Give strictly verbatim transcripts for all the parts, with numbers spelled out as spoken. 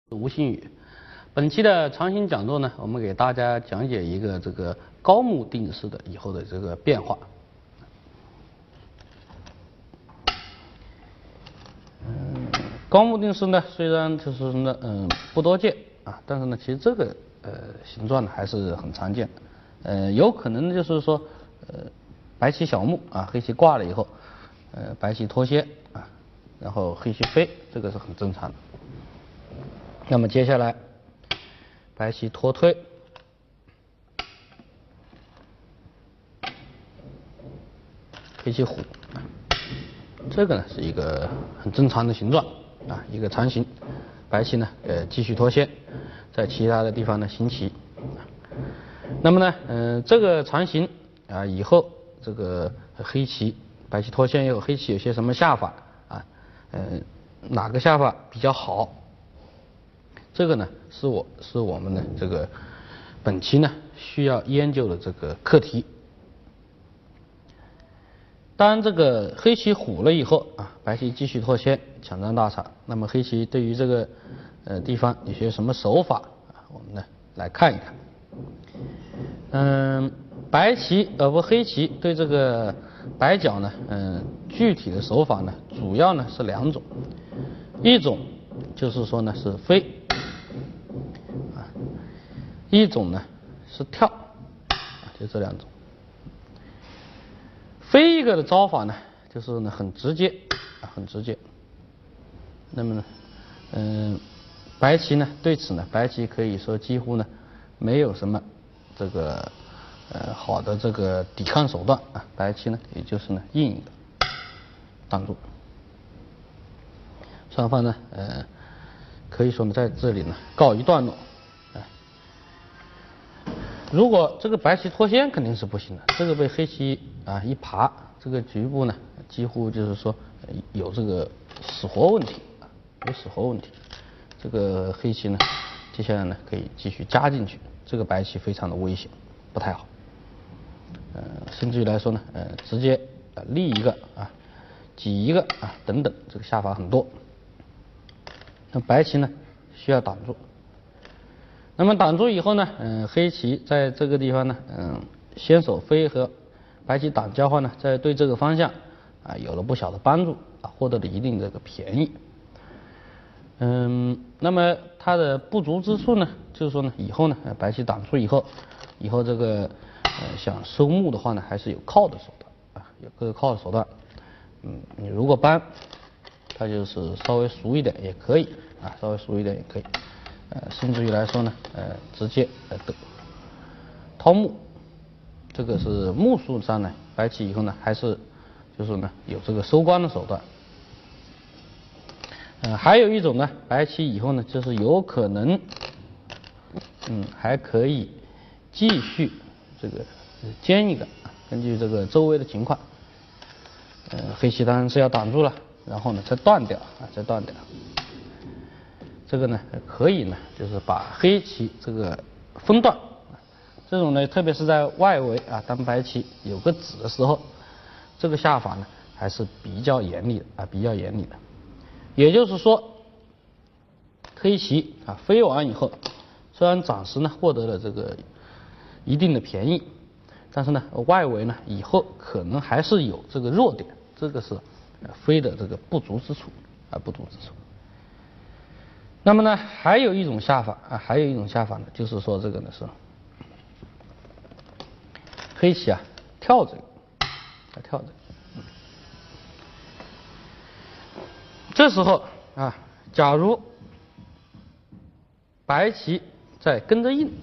吴新宇，本期的长形讲座呢，我们给大家讲解一个这个高目定式的以后的这个变化。嗯，高目定式呢，虽然就是呢，嗯，不多见啊，但是呢，其实这个呃形状呢还是很常见的。呃，有可能就是说，呃，白棋小目啊，黑棋挂了以后，呃，白棋脱先啊，然后黑棋飞，这个是很正常的。那么接下来，白棋脱推，黑棋虎，这个呢是一个很正常的形状啊，一个长形。白棋呢，呃，继续脱先，在其他的地方呢行棋。那么呢，嗯、呃，这个长形啊，以后这个黑棋，白棋脱先以后，黑棋有些什么下法啊？呃，哪个下法比较好？这个呢，是我是我们的这个本期呢需要研究的这个课题。当这个黑棋虎了以后啊，白棋继续脱先，抢占大场。那么黑棋对于这个呃地方有些什么手法啊？我们呢来看一看。嗯，白棋呃不黑棋对这个白角呢，嗯，具体的手法呢，主要呢是两种，一种就是说呢是飞。一种呢是跳，啊，就这两种。飞一个的招法呢，就是呢很直接，啊，很直接。那么呢，嗯，白棋呢对此呢，白棋可以说几乎呢没有什么这个呃好的这个抵抗手段啊，白棋呢也就是呢硬一个挡住。双方呢，呃，可以说呢在这里呢告一段落。如果这个白棋脱先肯定是不行的，这个被黑棋啊一爬，这个局部呢几乎就是说有这个死活问题，有死活问题。这个黑棋呢，接下来呢可以继续加进去，这个白棋非常的危险，不太好。呃，甚至于来说呢，呃，直接啊立一个啊，挤一个啊等等，这个下法很多。那白棋呢需要挡住。那么挡住以后呢，嗯、呃，黑棋在这个地方呢，嗯，先手飞和白棋挡交换呢，在对这个方向啊有了不小的帮助啊，获得了一定这个便宜。嗯，那么它的不足之处呢，就是说呢，以后呢，白棋挡住以后，以后这个呃想收目的话呢，还是有靠的手段啊，有各个靠的手段。嗯，你如果搬，它就是稍微熟一点也可以啊，稍微熟一点也可以。呃，甚至于来说呢，呃，直接呃掏目，这个是目数上呢，白棋以后呢还是就是呢有这个收官的手段。呃，还有一种呢，白棋以后呢就是有可能，嗯，还可以继续这个尖一个，根据这个周围的情况，呃，黑棋当然是要挡住了，然后呢再断掉啊，再断掉。这个呢可以呢，就是把黑棋这个分段，这种呢，特别是在外围啊，当白棋有个子的时候，这个下法呢还是比较严厉的啊，比较严厉的。也就是说，黑棋啊飞完以后，虽然暂时呢获得了这个一定的便宜，但是呢外围呢以后可能还是有这个弱点，这个是飞的这个不足之处啊，不足之处。那么呢，还有一种下法啊，还有一种下法呢，就是说这个呢是黑棋啊跳这个，啊跳这个，嗯，这时候啊，假如白棋在跟着应，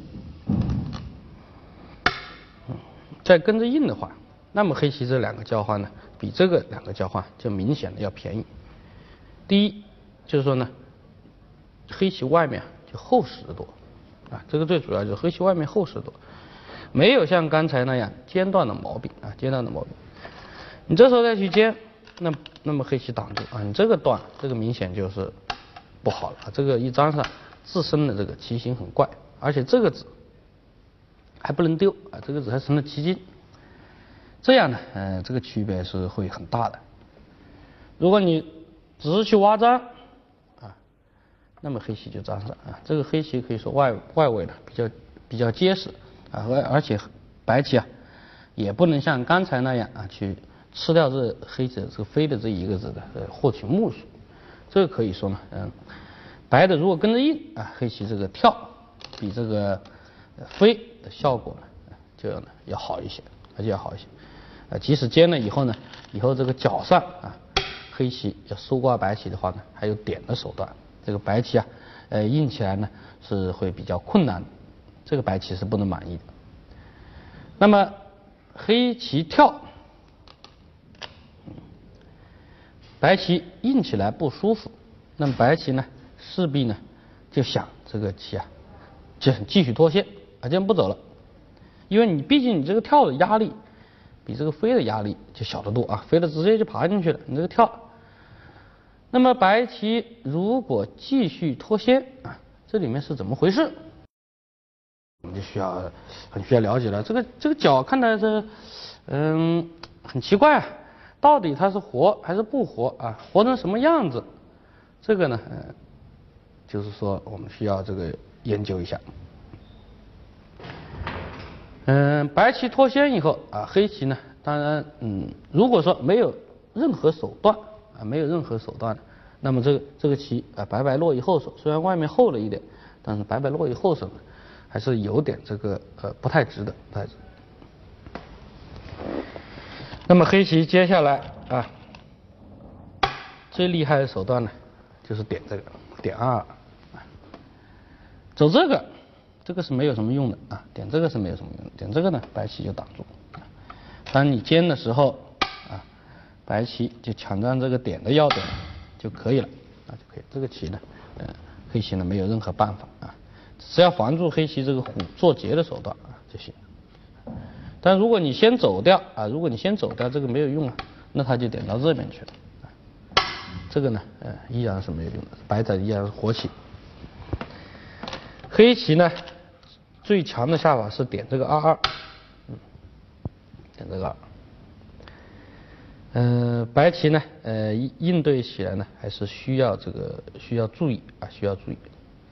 在跟着应的话，那么黑棋这两个交换呢，比这个两个交换就明显的要便宜。第一就是说呢，黑棋外面就厚实得多啊，这个最主要就是黑棋外面厚实得多，没有像刚才那样尖断的毛病啊，尖断的毛病。你这时候再去尖，那那么黑棋挡住啊，你这个断，这个明显就是不好了啊。这个一张上自身的这个棋形很怪，而且这个子还不能丢啊，这个子还成了棋筋，这样呢，呃，这个区别是会很大的。如果你只是去挖张， 那么黑棋就粘上啊。这个黑棋可以说外外围呢比较比较结实啊，而而且白棋啊也不能像刚才那样啊去吃掉这黑子这个飞的这一个子的呃获取目数。这个可以说呢，嗯，白的如果跟着印啊，黑棋这个跳比这个飞的效果呢就要呢要好一些，而且要好一些。啊，即使尖了以后呢，以后这个角上啊，黑棋要收刮白棋的话呢，还有点的手段。这个白棋啊，呃，印起来呢是会比较困难的，这个白棋是不能满意的。那么黑棋跳，白棋印起来不舒服，那么白棋呢势必呢就想这个棋啊，就继续脱先啊，这样不走了，因为你毕竟你这个跳的压力比这个飞的压力就小得多啊，飞的直接就爬进去了，你这个跳。那么白棋如果继续脱先啊，这里面是怎么回事？我们就需要很需要了解了。这个这个角看来是嗯很奇怪啊，到底它是活还是不活啊？活成什么样子？这个呢，呃，就是说我们需要这个研究一下。嗯，白棋脱先以后啊，黑棋呢，当然，嗯，如果说没有任何手段啊，没有任何手段，那么这个这个棋啊，白白落于后手，虽然外面厚了一点，但是白白落于后手呢，还是有点这个呃不太值的，不太值。那么黑棋接下来啊，最厉害的手段呢，就是点这个点二，走这个。这个是没有什么用的啊，点这个是没有什么用的，点这个呢，白棋就挡住。当你尖的时候啊，白棋就抢占这个点的要点就可以了，啊就可以。这个棋呢，呃，黑棋呢没有任何办法啊，只要防住黑棋这个虎做劫的手段啊就行。但如果你先走掉啊，如果你先走掉，这个没有用啊，那他就点到这边去了。啊、这个呢，呃，依然是没有用的，白仔依然是活棋。黑棋呢，最强的下法是点这个二二，嗯，点这个二。嗯、呃，白棋呢，呃，应对起来呢，还是需要这个需要注意啊，需要注意。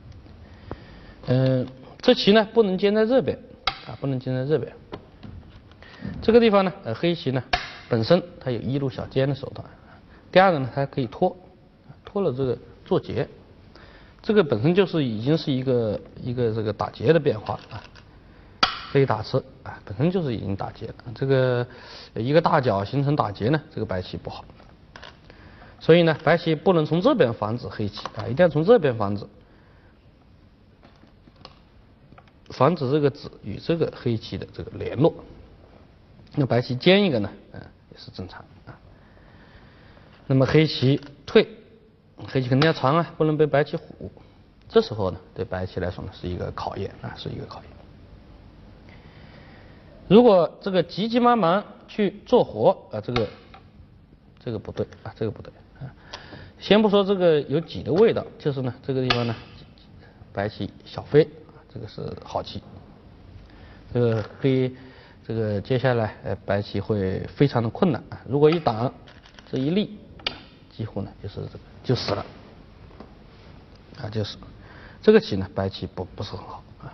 嗯、呃，这棋呢不能尖在这边啊，不能尖在这边。这个地方呢，呃，黑棋呢本身它有一路小尖的手段，第二个呢，它可以拖，拖了这个做劫。这个本身就是已经是一个一个这个打劫的变化啊，可以打吃啊，本身就是已经打劫了。这个一个大角形成打劫呢，这个白棋不好，所以呢，白棋不能从这边防止黑棋啊，一定要从这边防止，防止这个子与这个黑棋的这个联络。那白棋尖一个呢，嗯，也是正常啊。那么黑棋退。黑棋肯定要长啊，不能被白棋唬。这时候呢，对白棋来说呢，是一个考验啊，是一个考验。如果这个急急忙忙去做活啊，这个这个不对啊，这个不对啊。先不说这个有挤的味道，就是呢，这个地方呢，白棋小飞啊，这个是好棋。这个黑这个接下来呃，白棋会非常的困难啊。如果一挡，这一立，几乎呢就是这个。就死了，啊，就死了。这个棋呢，白棋不不是很好啊。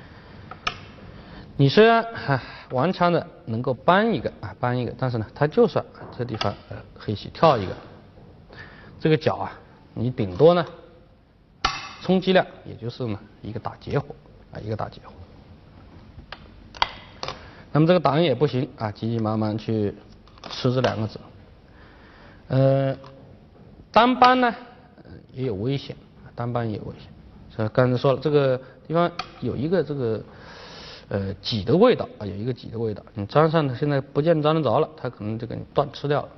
你虽然啊顽强的能够扳一个啊扳一个，但是呢，它就算啊这地方呃黑棋跳一个，这个角啊，你顶多呢充其量也就是呢一个打劫活啊一个打劫活。那么这个挡也不行啊，急急忙忙去吃这两个子，呃。单扳呢也有危险，单扳也有危险。所以刚才说了，这个地方有一个这个呃挤的味道啊，有一个挤的味道。你粘上呢，现在不见粘得着了，它可能就给你断吃掉了。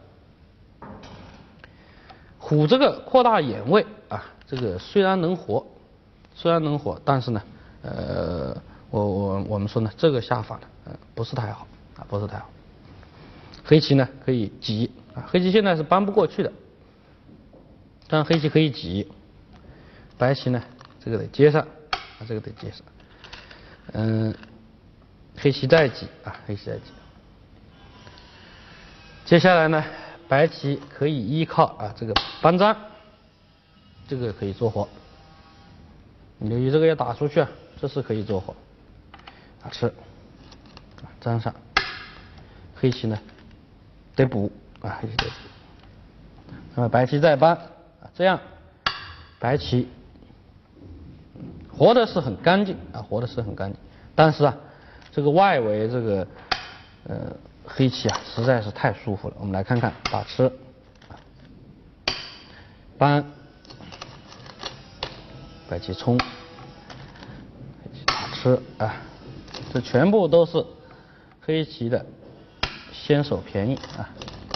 虎这个扩大眼位啊，这个虽然能活，虽然能活，但是呢，呃，我我我们说呢，这个下法呢，呃，不是太好啊，不是太好。黑棋呢可以挤啊，黑棋现在是扳不过去的。但黑棋可以挤，白棋呢，这个得接上，啊，这个得接上，嗯，黑棋再挤啊，黑棋再挤。接下来呢，白棋可以依靠啊这个扳粘，这个可以做活， 你留意这个要打出去啊，这是可以做活。打吃，粘上，黑棋呢得补啊，黑棋得补。那么白棋再搬啊，这样白棋活的是很干净啊，活的是很干净。但是啊，这个外围这个呃黑棋啊实在是太舒服了。我们来看看打吃，搬，白棋冲，黑棋打吃啊，这全部都是黑棋的先手便宜啊。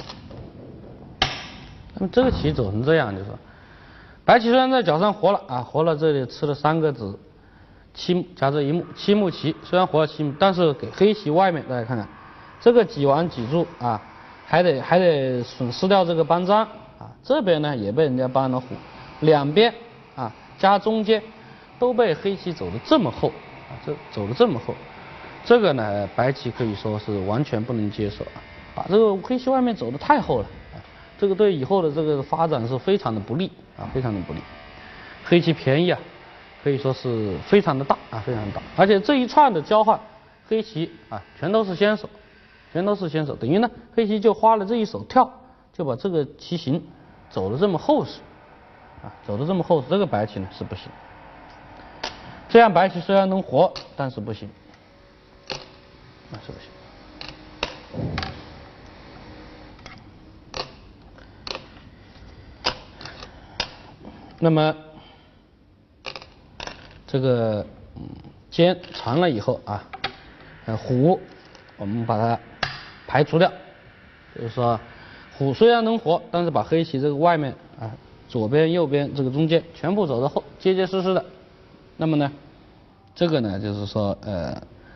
那么这个棋走成这样，就是说白棋虽然在角上活了啊，活了这里吃了三个子，七目加这一目，七目棋虽然活了七目，但是给黑棋外面大家看看，这个挤完挤住啊，还得还得损失掉这个搬张啊，这边呢也被人家搬了虎，两边啊加中间都被黑棋走的这么厚啊，这走的这么厚，这个呢白棋可以说是完全不能接受啊，把这个黑棋外面走的太厚了。这个对以后的这个发展是非常的不利啊，非常的不利。黑棋便宜啊，可以说是非常的大啊，非常的大。而且这一串的交换，黑棋啊全都是先手，全都是先手，等于呢黑棋就花了这一手跳，就把这个棋形走的这么厚实啊，走的这么厚实，这个白棋呢是不行。这样白棋虽然能活，但是不行，那是不行。那么这个嗯尖长了以后啊，呃虎我们把它排除掉，就是说虎虽然能活，但是把黑棋这个外面啊左边右边这个中间全部走得后结结实实的，那么呢这个呢就是说呃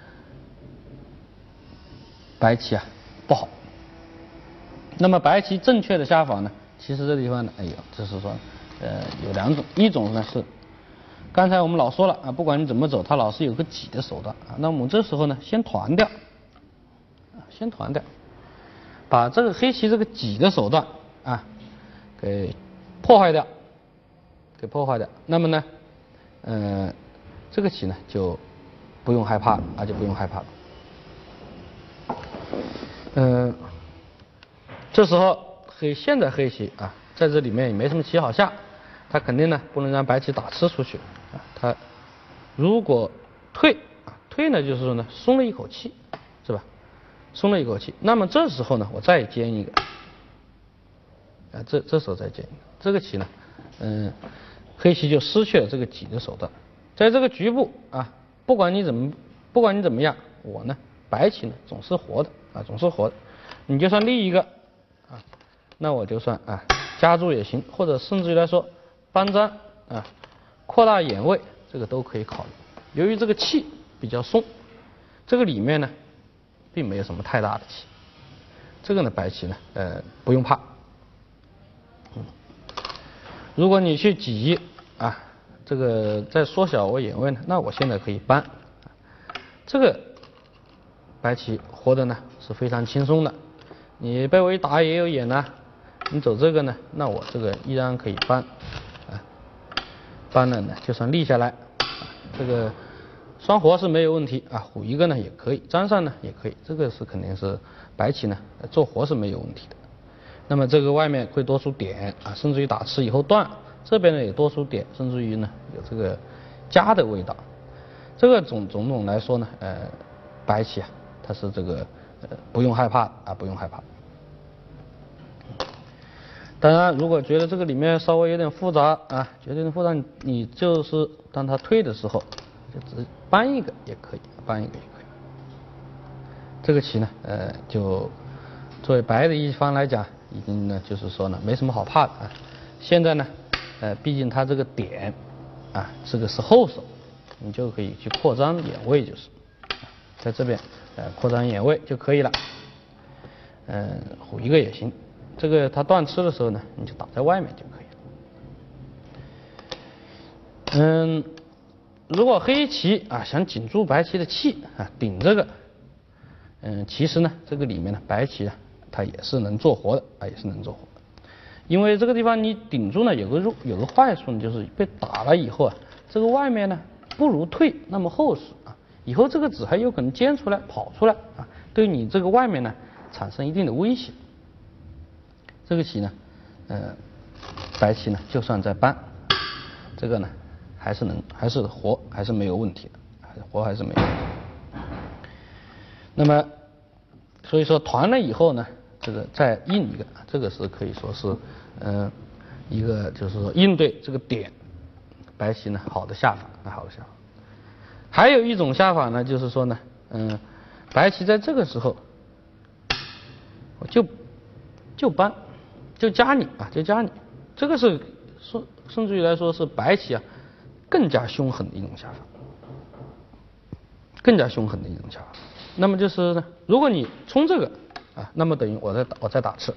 白棋啊不好。那么白棋正确的下法呢，其实这地方呢，哎呦，就是说。呃，有两种，一种呢是，刚才我们老说了啊，不管你怎么走，它老是有个挤的手段啊。那我们这时候呢，先团掉，啊，先团掉，把这个黑棋这个挤的手段啊，给破坏掉，给破坏掉。那么呢，呃，这个棋呢就不用害怕啊，就不用害怕了。嗯、呃，这时候黑现在黑棋啊，在这里面也没什么棋好下。他肯定呢不能让白棋打吃出去啊，他如果退啊退呢就是说呢松了一口气，是吧？松了一口气，那么这时候呢我再尖一个，啊这这时候再尖一个，这个棋呢，嗯，黑棋就失去了这个挤的手段，在这个局部啊，不管你怎么不管你怎么样，我呢白棋呢总是活的啊总是活的，你就算立一个啊，那我就算啊加注也行，或者甚至于来说。搬张啊，扩大眼位，这个都可以考虑。由于这个气比较松，这个里面呢，并没有什么太大的气。这个呢，白棋呢，呃，不用怕。嗯，如果你去挤啊，这个再缩小我眼位呢，那我现在可以搬。这个白棋活的呢是非常轻松的。你被我一打也有眼呢，你走这个呢，那我这个依然可以搬。搬了呢，就算立下来，啊、这个双活是没有问题啊，虎一个呢也可以，粘上呢也可以，这个是肯定是白棋呢做活是没有问题的。那么这个外面会多出点啊，甚至于打吃以后断，这边呢也多出点，甚至于呢有这个夹的味道。这个种种种来说呢，呃，白棋啊，它是这个呃不用害怕啊，不用害怕。当然，如果觉得这个里面稍微有点复杂啊，觉得有点复杂，你你就是当它退的时候，就只搬一个也可以，搬一个也可以。这个棋呢，呃，就作为白的一方来讲，已经呢就是说呢没什么好怕的啊。现在呢，呃，毕竟它这个点啊，这个是后手，你就可以去扩张眼位，就是，在这边呃扩张眼位就可以了。嗯、呃，虎一个也行。这个它断吃的时候呢，你就打在外面就可以了。嗯，如果黑棋啊想紧住白棋的气啊，顶这个，嗯，其实呢这个里面呢白棋啊它也是能做活的啊，也是能做活的。因为这个地方你顶住呢有个有个坏处呢，就是被打了以后啊， 这个外面呢不如退那么厚实啊，以后这个子还有可能尖出来跑出来啊，对你这个外面呢产生一定的威胁。这个棋呢，呃，白棋呢就算再搬，这个呢还是能还是活还是没有问题的，还是活还是没有问题。那么所以说团了以后呢，这个再应一个，这个是可以说是呃一个就是说应对这个点白棋呢好的下法，那好的下法。还有一种下法呢，就是说呢，嗯、呃，白棋在这个时候我就就搬就加你啊，就加你，这个是说甚至于来说是白棋啊更加凶狠的一种下法，更加凶狠的一种下法。那么就是呢，如果你冲这个啊，那么等于我在打我在打吃，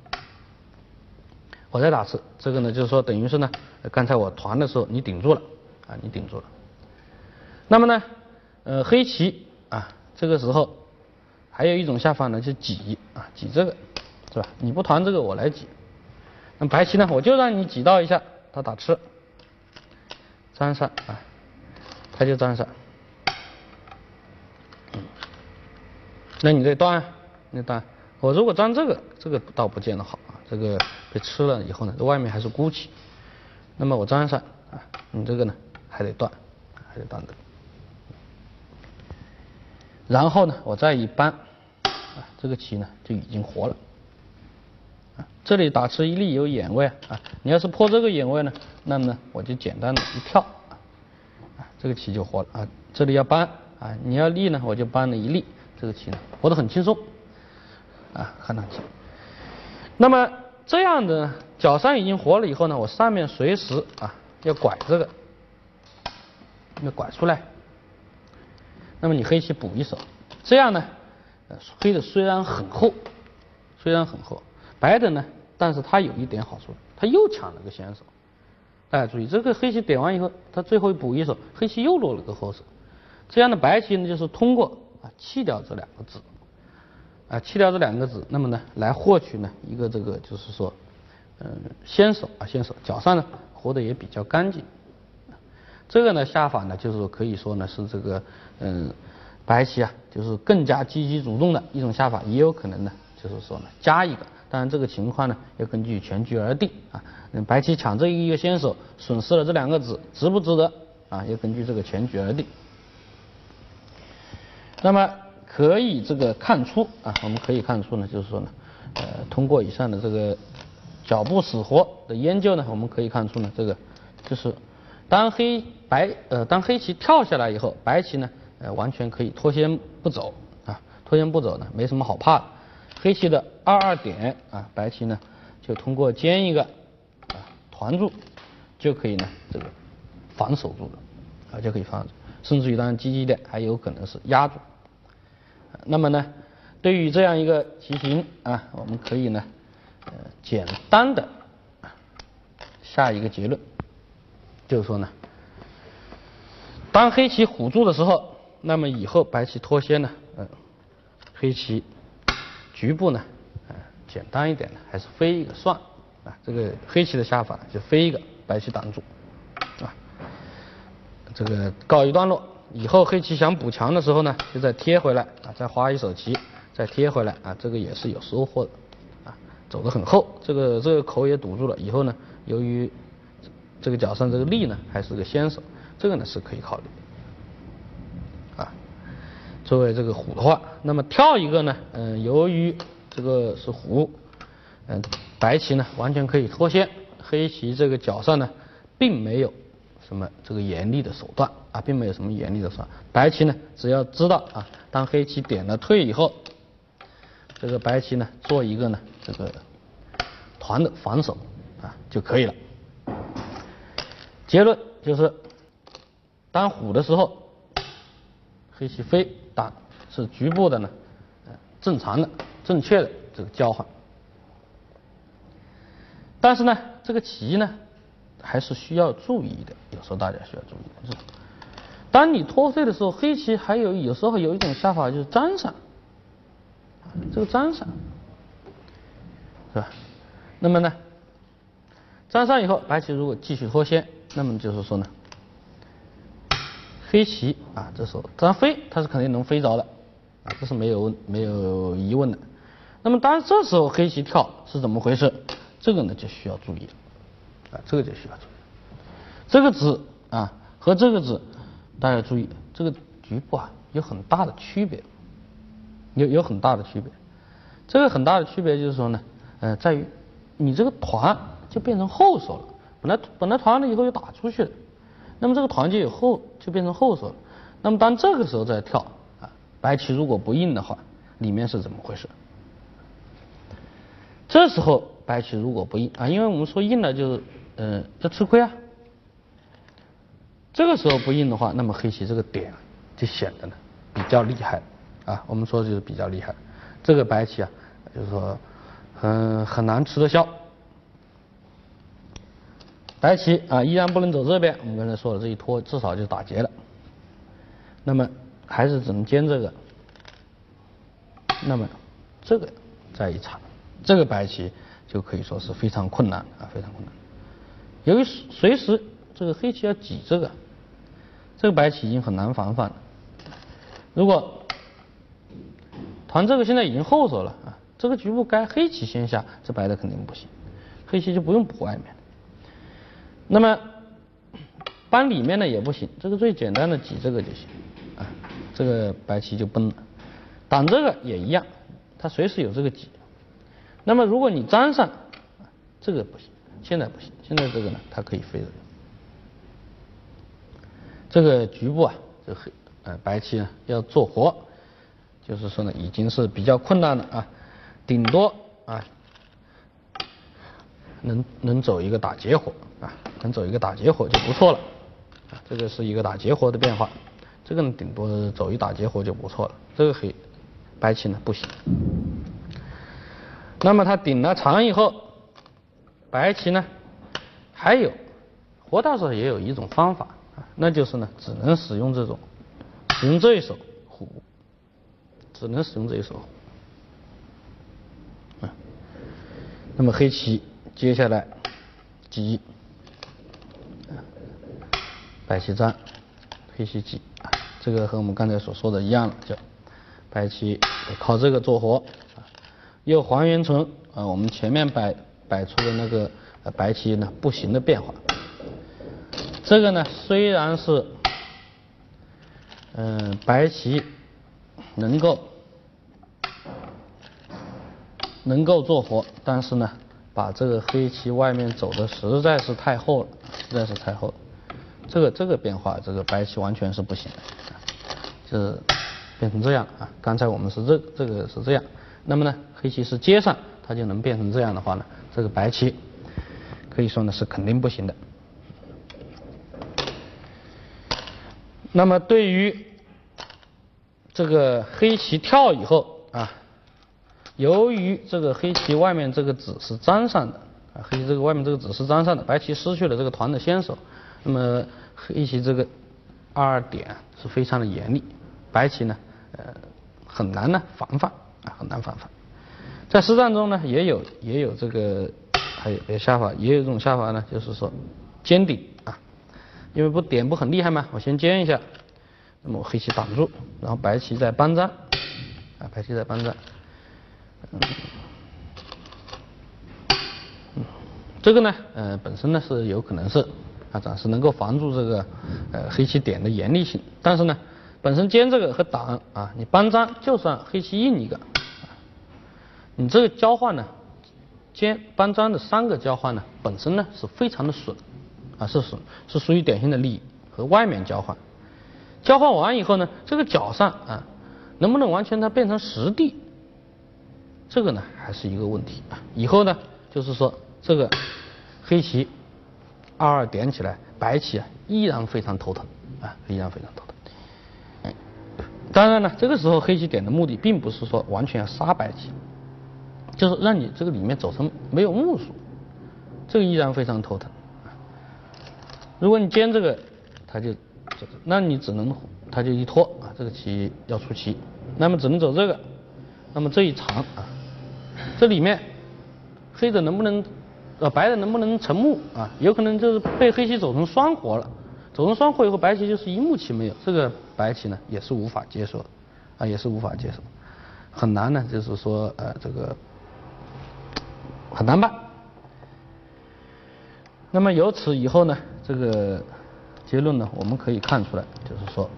我在打吃，这个呢就是说等于是呢，刚才我团的时候你顶住了啊，你顶住了。那么呢，呃，黑棋啊，这个时候还有一种下法呢，就挤啊，挤这个是吧？你不团这个我来挤。那白棋呢，我就让你挤到一下，他打吃，粘上啊，他就粘上。嗯，那你得断，你断。我如果粘这个，这个倒不见得好啊，这个被吃了以后呢，外面还是孤棋。那么我粘上啊，你这个呢还得断，还得断的。然后呢，我再一扳，啊，这个棋呢就已经活了。啊，这里打吃一力有眼位啊，你要是破这个眼位呢，那么呢我就简单的一跳，啊，这个棋就活了啊。这里要扳啊，你要力呢，我就扳了一力，这个棋呢活得很轻松，啊，很难棋。那么这样的角上已经活了以后呢，我上面随时啊要拐这个，要拐出来。那么你黑棋补一手，这样呢，呃，黑的虽然很厚，虽然很厚，白的呢，但是它有一点好处，它又抢了个先手。大家注意，这个黑棋点完以后，它最后补一手，黑棋又落了个后手。这样的白棋呢，就是通过啊弃掉这两个子，啊弃掉这两个子，那么呢来获取呢一个这个就是说，嗯、呃、先手啊先手，角上呢活得也比较干净。这个呢下法呢，就是可以说呢是这个嗯、呃、白棋啊，就是更加积极主动的一种下法，也有可能呢就是说呢加一个，当然这个情况呢要根据全局而定啊。嗯，白棋抢这一个先手，损失了这两个子，值不值得啊？要根据这个全局而定。那么可以这个看出啊，我们可以看出呢，就是说呢，呃，通过以上的这个角步死活的研究呢，我们可以看出呢，这个就是当黑白呃当黑棋跳下来以后，白棋呢呃完全可以脱先不走啊，脱先不走呢没什么好怕的。黑棋的二二点啊，白棋呢就通过尖一个啊团住，就可以呢这个防守住了啊，就可以防守住，甚至于当然积极点还有可能是压住。那么呢，对于这样一个棋形啊，我们可以呢呃简单的下一个结论。就是说呢，当黑棋虎住的时候，那么以后白棋脱先呢，嗯、呃，黑棋局部呢，呃，简单一点呢，还是飞一个算啊，这个黑棋的下法就飞一个，白棋挡住啊，这个告一段落。以后黑棋想补强的时候呢，就再贴回来啊，再花一手棋，再贴回来啊，这个也是有收获的啊，走得很厚，这个这个口也堵住了。以后呢，由于这个角上这个力呢还是个先手，这个呢是可以考虑啊。作为这个虎的话，那么跳一个呢，嗯、呃，由于这个是虎，嗯、呃，白棋呢完全可以脱先，黑棋这个角上呢并没有什么这个严厉的手段啊，并没有什么严厉的手段。白棋呢只要知道啊，当黑棋点了退以后，这个白棋呢做一个呢这个团的防守啊就可以了。结论就是，当虎的时候，黑棋飞打是局部的呢，呃，正常的、正确的这个交换。但是呢，这个棋呢，还是需要注意的，有时候大家需要注意的是，当你脱退的时候，黑棋还有有时候有一种下法就是粘上，这个粘上，是吧？那么呢，粘上以后，白棋如果继续脱先。那么就是说呢， 黑棋啊，这时候这样飞，它是肯定能飞着的啊，这是没有没有疑问的。那么当这时候黑棋跳是怎么回事？这个呢就需要注意了啊，这个就需要注意。这个子啊和这个子，大家注意，这个局部啊有很大的区别，有有很大的区别。这个很大的区别就是说呢，呃，在于你这个团就变成后手了，本来本来团了以后又打出去了，那么这个团就有后就变成后手了。那么当这个时候再跳啊，白棋如果不应的话，里面是怎么回事？这时候白棋如果不应啊，因为我们说应了就是呃要吃亏啊。这个时候不应的话，那么黑棋这个点就显得呢比较厉害啊。我们说就是比较厉害，这个白棋啊，就是说很很难吃得消。白棋啊依然不能走这边，我们刚才说了，这一拖至少就打劫了。那么还是只能尖这个，那么这个再一插，这个白棋就可以说是非常困难啊，非常困难。由于随时这个黑棋要挤这个，这个白棋已经很难防范了。如果团这个现在已经后手了啊，这个局部该黑棋先下，这白的肯定不行，黑棋就不用补外面。那么搬里面呢也不行，这个最简单的挤这个就行啊，这个白棋就崩了。挡这个也一样，它随时有这个挤。那么如果你粘上，这个不行，现在不行，现在这个呢它可以飞的。这个局部啊，这黑呃白棋呢要做活，就是说呢已经是比较困难了啊，顶多啊能能走一个打劫活啊，能走一个打劫活就不错了啊，这个是一个打劫活的变化，这个呢顶多走一打劫活就不错了，这个黑白棋呢不行。那么它顶了长以后，白棋呢还有活道上也有一种方法。那就是呢，只能使用这种，使用这一手虎，只能使用这一手虎。啊，那么黑棋接下来挤，白棋粘，黑棋挤啊，这个和我们刚才所说的一样了，就白棋靠这个做活，啊，又还原成啊我们前面摆摆出的那个呃白棋呢不行的变化。这个呢虽然是嗯、呃、白棋能够能够做活，但是呢把这个黑棋外面走的实在是太厚了，实在是太厚了。这个这个变化，这个白棋完全是不行的，就是变成这样啊。刚才我们是这这个是这样，那么呢黑棋是接上，它就能变成这样的话呢，这个白棋可以说呢是肯定不行的。那么对于这个黑棋跳以后啊，由于这个黑棋外面这个子是粘上的啊，黑棋这个外面这个子是粘上的，白棋失去了这个团的先手，那么黑棋这个二点是非常的严厉，白棋呢呃很难呢防范啊，很难防范。在实战中呢也有也有这个还有有下法，也有这种下法呢，就是说尖顶啊。因为不点不很厉害嘛，我先尖一下，那么我黑棋挡住，然后白棋再搬粘，啊，白棋再搬粘，嗯，嗯，这个呢，呃，本身呢是有可能是啊，暂时能够防住这个呃黑棋点的严厉性，但是呢，本身尖这个和挡啊，你搬粘就算黑棋硬一个，你这个交换呢，尖搬粘的三个交换呢，本身呢是非常的损。啊，是属是属于典型的利益和外面交换，交换完以后呢，这个角上啊，能不能完全它变成实地，这个呢还是一个问题啊。以后呢，就是说这个黑棋二二点起来，白棋啊依然非常头疼啊，依然非常头疼。嗯，当然呢，这个时候黑棋点的目的并不是说完全要杀白棋，就是让你这个里面走成没有目数，这个依然非常头疼。如果你尖这个，它就，那你只能它就一拖啊，这个棋要出棋，那么只能走这个，那么这一长啊，这里面黑的能不能，呃白的能不能成目啊？有可能就是被黑棋走成双活了， 走人双阔以后，白棋就是一目棋没有，这个白棋呢也是无法接受的，啊，也是无法接受，很难呢，就是说呃这个很难办。那么由此以后呢，这个结论呢，我们可以看出来，就是说，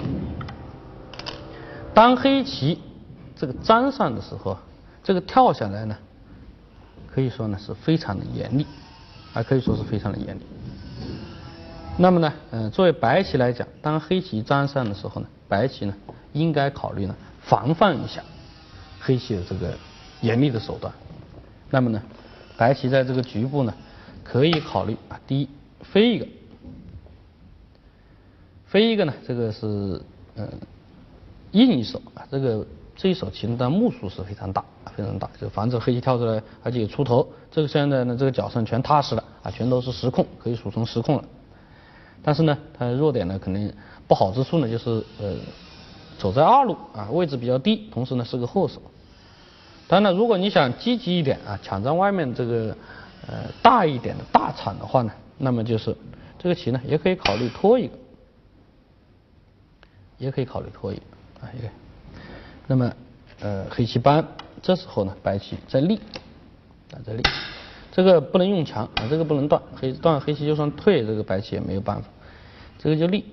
当黑棋这个粘上的时候，这个跳下来呢，可以说呢是非常的严厉，啊，可以说是非常的严厉。那么呢，嗯、呃，作为白棋来讲，当黑棋粘上的时候呢，白棋呢应该考虑呢防范一下黑棋的这个严厉的手段。那么呢，白棋在这个局部呢，可以考虑啊，第一飞一个，飞一个呢，这个是嗯、呃、印一手啊，这个这一手棋呢，但目数是非常大啊，非常大，就防止黑棋跳出来，而且有出头。这个现在呢，这个角上全踏实了啊，全都是实控，可以数成实控了。但是呢，它的弱点呢，肯定不好之处呢，就是呃走在二路啊，位置比较低，同时呢是个后手。当然了，如果你想积极一点啊，抢占外面这个呃大一点的大场的话呢，那么就是这个棋呢，也可以考虑拖一个，也可以考虑拖一个啊，也可以。那么呃黑棋扳，这时候呢白棋在立啊，在立。这个不能用强啊，这个不能断，黑断黑棋就算退，这个白棋也没有办法，这个就立。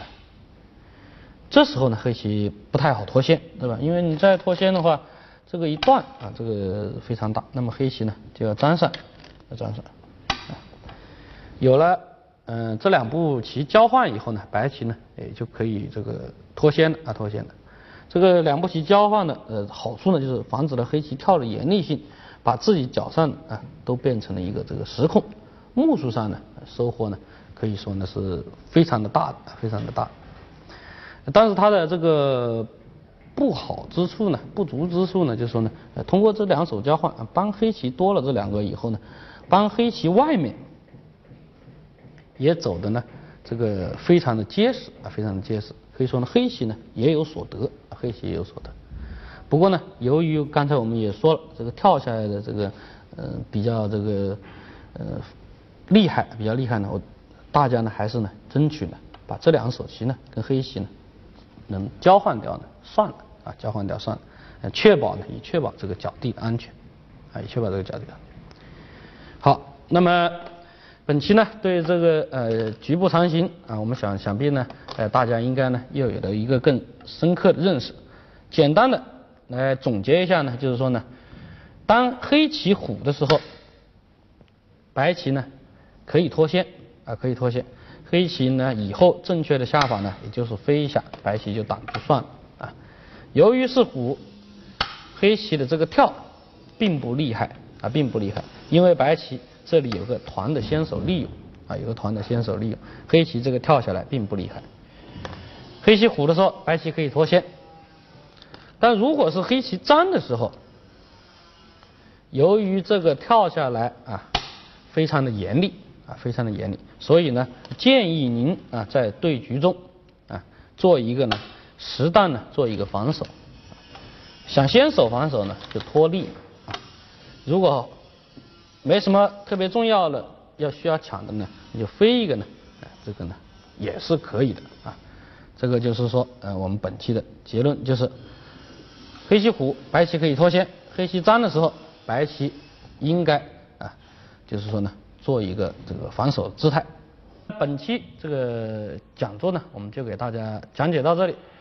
这时候呢，黑棋不太好脱先，对吧？因为你再脱先的话，这个一断啊，这个非常大，那么黑棋呢就要粘上，要粘上。有了嗯、呃、这两步棋交换以后呢，白棋呢也就可以这个脱先了啊，脱先了。这个两步棋交换的呃好处呢，就是防止了黑棋跳的严厉性。把自己脚上啊都变成了一个这个实控，目数上呢收获呢可以说呢是非常的大的，非常的大。但是它的这个不好之处呢，不足之处呢，就是说呢，呃、通过这两手交换，啊，帮黑棋多了这两个以后呢，帮黑棋外面也走的呢这个非常的结实啊，非常的结实。可以说呢，黑棋呢也有所得，黑棋也有所得。不过呢，由于刚才我们也说了，这个跳下来的这个呃比较这个呃厉害，比较厉害呢，我大家呢还是呢争取呢把这两手棋呢跟黑棋呢能交换掉呢算了啊，交换掉算了，呃确保呢以确保这个角地的安全啊，以确保这个角地的安全。好，那么本期呢对这个呃局部长形啊，我们想想必呢呃大家应该呢又有了一个更深刻的认识，简单的。来总结一下呢，就是说呢，当黑棋虎的时候，白棋呢可以脱先啊，可以脱先。黑棋呢以后正确的下法呢，也就是飞一下，白棋就挡住算了啊。由于是虎，黑棋的这个跳并不厉害啊，并不厉害，因为白棋这里有个团的先手利用啊，有个团的先手利用，黑棋这个跳下来并不厉害。黑棋虎的时候，白棋可以脱先。但如果是黑棋粘的时候，由于这个跳下来啊，非常的严厉啊，非常的严厉，所以呢，建议您啊在对局中啊做一个呢适当呢做一个防守，想先手防守呢就脱力啊，如果没什么特别重要的要需要抢的呢，你就飞一个呢，啊这个呢也是可以的啊，这个就是说呃我们本期的结论就是。黑棋虎，白棋可以脱先。黑棋粘的时候，白棋应该啊，就是说呢，做一个这个防守姿态。本期这个讲座呢，我们就给大家讲解到这里。